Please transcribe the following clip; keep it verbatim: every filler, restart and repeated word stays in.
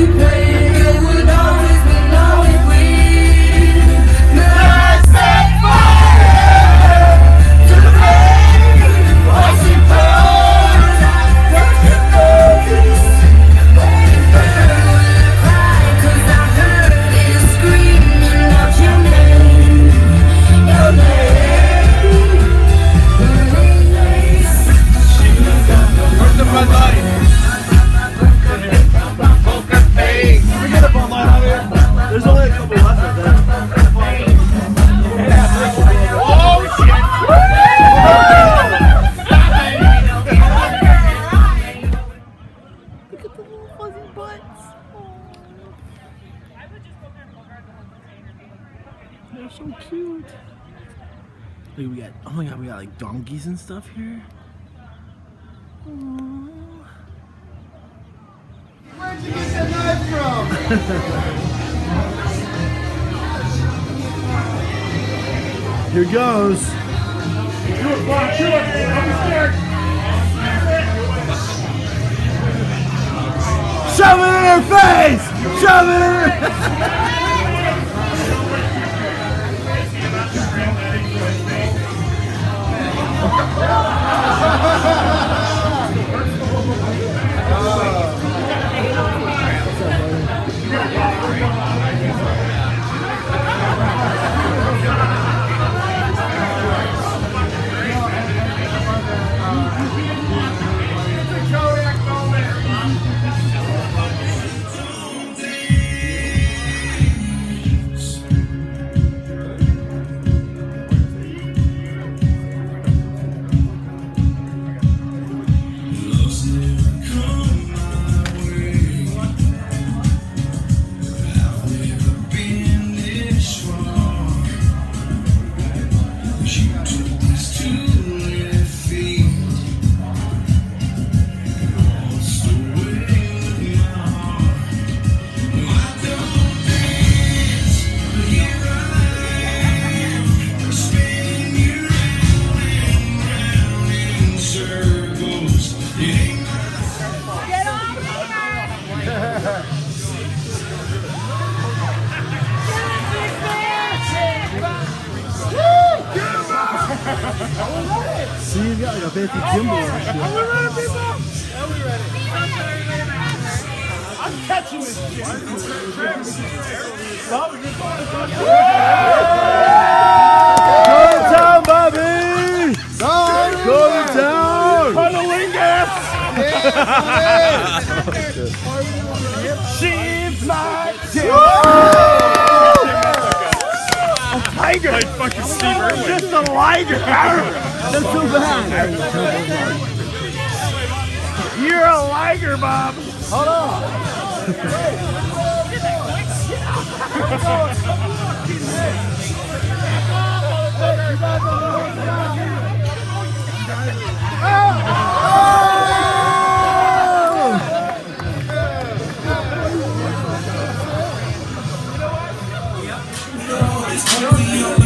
There's only a couple left of them. Oh shit! Look at the little fuzzy butts. They're so cute. Look, we got, oh my god, we got like donkeys and stuff here. Aww. Where'd you get that knife from? Here goes. Do it, Bob, do it. I'm scared. Shove it in her face! Shove it in her See, you got like a fancy gimbal and shit. Are we ready, people? Yeah, we ready. I'm catching this shit. Bob, you're going to go. Go to town, Bobby! Go to town! Cunnilingus! She's my tail. A tiger! Like fucking Steve Irwin. Just a liger! That's so bad! You're a liger, Bob! Hold on! Oh!